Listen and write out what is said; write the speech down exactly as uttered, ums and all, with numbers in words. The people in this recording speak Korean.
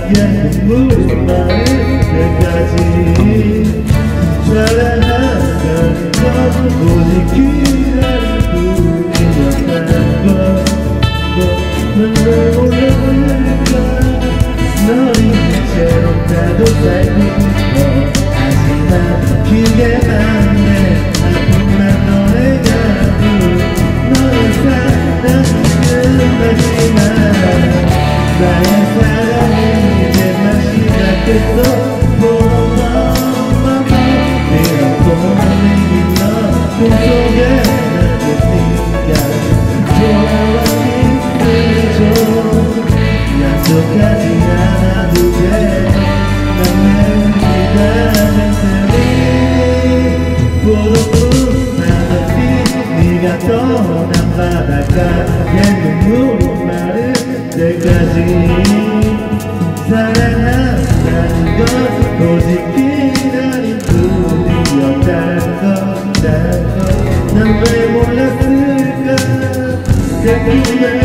눈물이 마를 때까지 사랑한다는 건 오직 기다릴 뿐이었다는 넌왜 몰라볼까 너는 이제로 나도 살고 있어 하지만 그게 안돼 아픔만 너의 가부 너의 사랑은 마지막 나의 사랑은 이제 다시 시작했어 꿈속에 나도 네가 돌아와 있어줘 약속하지 않아도 돼 난 매일 기다릴 테니 고독한 하늘빛 네가 떠난 바닷가에 눈물이 마를 때까지 사랑한다는 건 오직 기다림 뿐이었다는 것 난 왜 몰랐을까 그 꿈을